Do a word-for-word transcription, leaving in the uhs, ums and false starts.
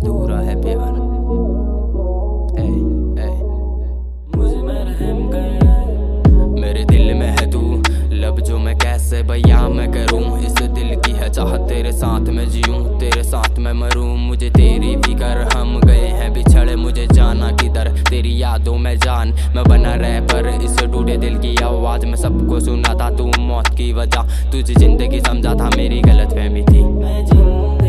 अधूरा है प्यार। ए, ए, मुझे मैं रहम कर, मेरे दिल में है तू, लब जो मैं कैसे बयां मैं करूं। इस दिल की है चाहत तेरे साथ मैं जीऊं, तेरे साथ मैं मरूं। मुझे तेरी फिकर, हम गए हैं बिछड़े, मुझे जाना किधर तेरी यादों में जान। मैं बना रैपर, इस टूटे दिल की आवाज में सबको सुना था। तू मौत की वजह, तुझे जिंदगी समझा था, मेरी गलत फहमी थी।